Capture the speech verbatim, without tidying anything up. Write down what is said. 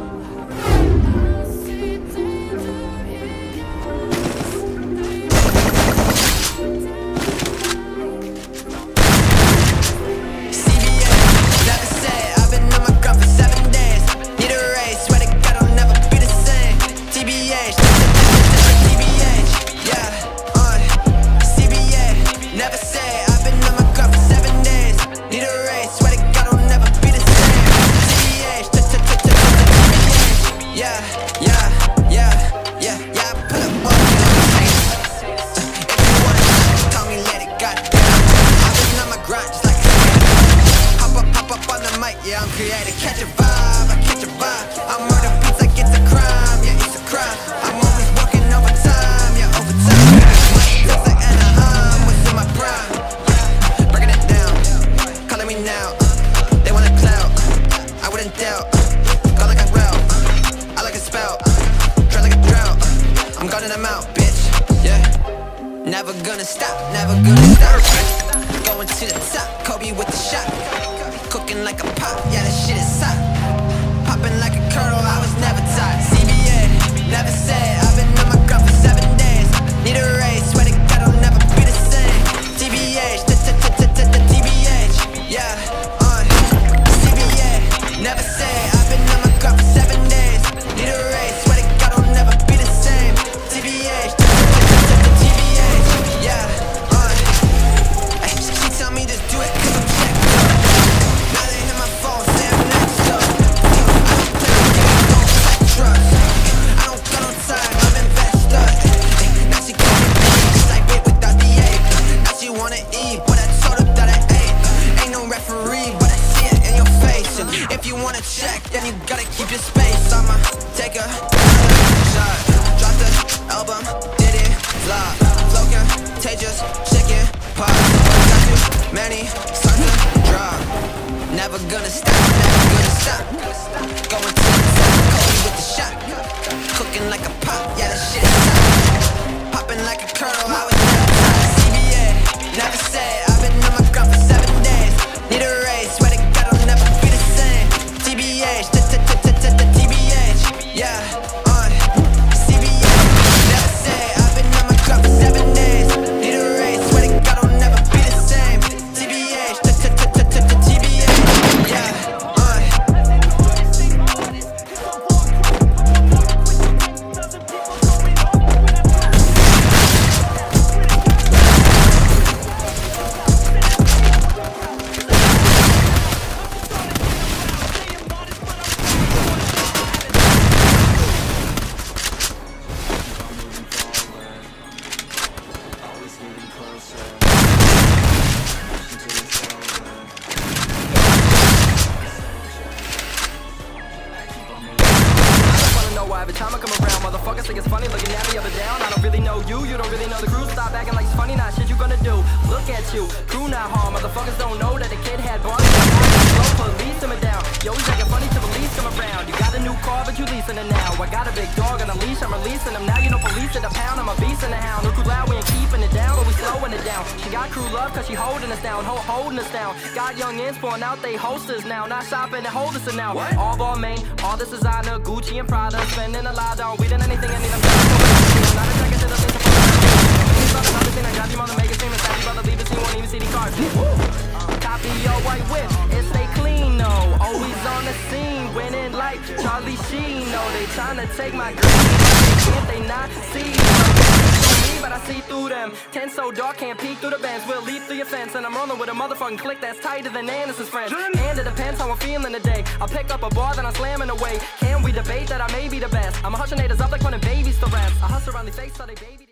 Never gonna stop, never gonna stop. Going to the top, Kobe with the shot. Cooking like a pop, yeah, that shit is hot. Popping like a kernel, I was never taught. C B A, never said. I've been on my grind for seven days. Need a raise, swear to God I'll never be the same. T B H, T B H, yeah, on C B A, never said. I've been on my grind for seven days. Need a raise, swear to God I'll never be the same. T B H, yeah, on. Ay, she tell me just do it 'cause I'm checked up. Now they hit my phone, say I'm next up. I don't play with you, don't trust. I don't got no time, I'm investor. Now she call me bitch, like wait without the A. Now she wanna eat, but I told her that I ate. Ain't no referee, but I see it in your face. If you wanna check, then you gotta keep your space. I'ma take a shot, drop the album, did it, vlog, flow contagious, chicken pop. Got too many songs to drop. Never gonna stop, never gonna stop. Going to the top, Kobe with the shot. Cooking like a pop, yeah, that shit is hot. Popping like a kernel, I was never taught. C B A, never said. I've been on my grind for seven days. Need a raise, swear to God I'll never be the same. T B H, T B H, yeah, on C B A, never said. I've been on my grind for seven days. Need a raise, swear to God I'll never be the same. T B H, T B H, yeah, on. Every time I come around, motherfuckers think it's funny looking at me up and down. I don't really know you, you don't really know the crew. Stop acting like it's funny, now shit you gonna do. Look at you, crew not hard. Motherfuckers don't know that the kid had bars. Slow police coming down. Yo, he's acting funny till police come around. You got a new car, but you leasing it now. I got a big dog on a leash, I'm releasing him now. You know police at a pound, I'm a beast in the hound. No crew loud, we ain't keeping it down, but we slowing it down. She got crew love cause she holding us down, ho holding us down. Got young ins pouring out, they hosters now. Not shopping and hold us now. What? All ball main, all this designer, Gucci and Prada. Spending a lot on, we done anything I need, I'm not a second to the list of everything I got you on the mega stream. It's happy brother, leave it, you won't even see the cards. Copy your white whip, it stay clean, no. Always on the scene, winning like Charlie Sheen. No, they tryna take my green, can't they not see? But I see through them. Ten so dark, can't peek through the bends. We'll leap through your fence, and I'm rolling with a motherfucking click that's tighter than Anderson's friends. And it depends how I'm feeling today. I'll pick up a bar, then I'm slamming away. Can we debate that I may be the best? I'm a hushing haters up like running babies to rest. I hustle around the face so they baby.